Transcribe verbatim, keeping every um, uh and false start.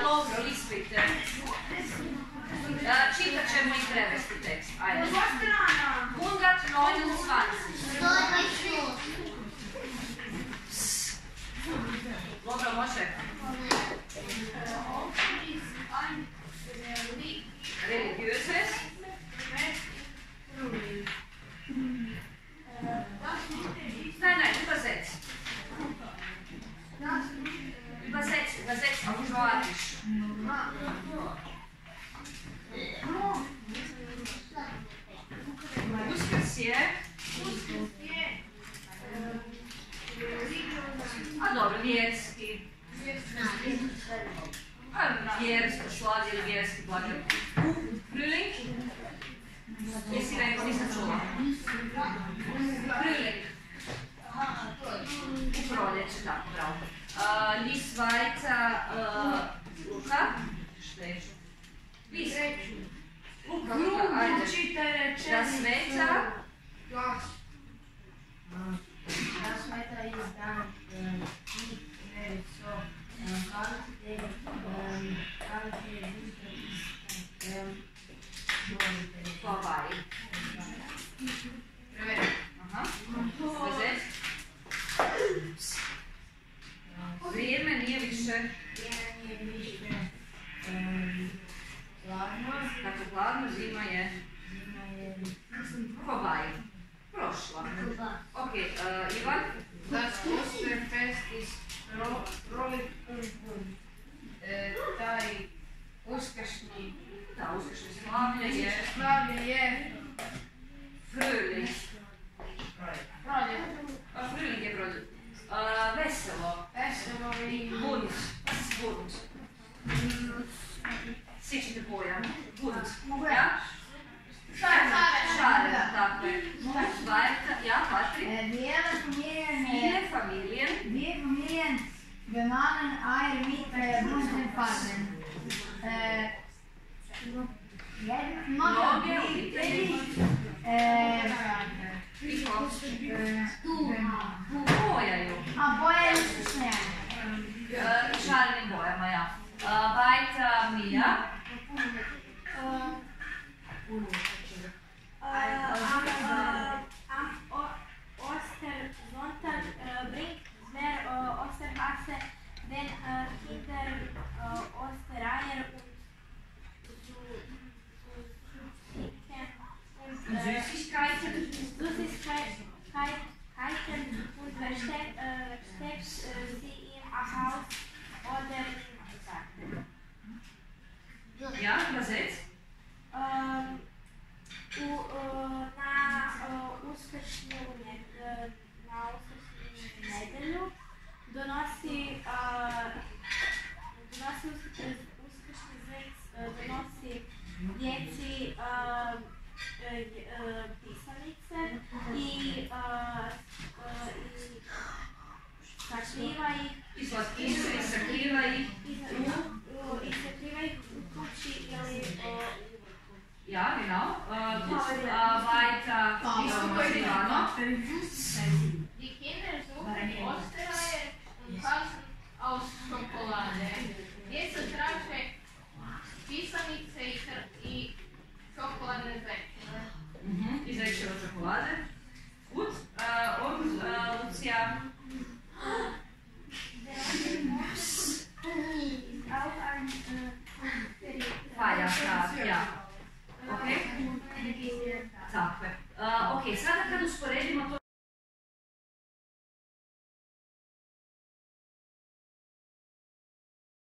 Dobro, ispite. Čitat ćemo i prevesti tekst. Ajde. hundertneunundzwanzig. Dobro, može. Religiöses. Nein, nein, übersetzt. Übersetzt, übersetzt auf Kroatisch. Uskrs je... A dobro, vjerski. Vjersko slavlje ili vjerski blagdan. Frühling? Jesi rekao, nisam čula. Frühling. U proljeće, tako, bravo. Die zweite Luka. Šteću. Vis. Luka, Luka, ajde. Das Wetter. Das Wetter ist dann nicht so kalt, kalt ist vorbei. Aha. Übersetzt. Vrijeme nije više hladno. Dakle, hladno, zima je vorbei. Prošla. Ok, Ivan? Das Osterfest ist Rolling. Taj uskršnji Da, uskršnje slavlje je... Slavlje je Frühling. proljeće. Frühling je proljeće. Veselo. Veselo i Bunt. Was ist bunt? Sjećate pojam. Bunt. Ja? Šaren, tako je. Weiter, ja, Patrik? Viele Familien, Viele Familien. viele Familien bemalen Eier mit äh, bunten Farben. Äh, Mnoge obitelji bojaju. a boje su sve. I šarenim bojama, ja. Weiter, Mia. Am Ostersonntag bringt wer Osterhasse den Kindern Ostereier und Süßigkeiten. Süßigkeiten und versteckt sie im Haus oder im Garten. Ja, übersetzt. U, uh, na uh, uskršnju uh, na uskršnju nedelju donosi uh, donosi uskršnji zec uh, donosi djeci uh, uh, pisanice i uh, uh, i sakriva ih I slatkiše i sakriva ih i sakriva ih u kući ili uh, Ja, genau. Äh, gut, äh, weiter. Ivano. Die Kinder suchen die Ostereier und tanzen aus Schokolade. Djeca traže pisanice i čokoladne zečeve. Mhm, i zečeve čokolade. Gut, äh, und äh, Lucia. Feiertag, ja. Ok? Tako je. Ok, sada kad usporedimo to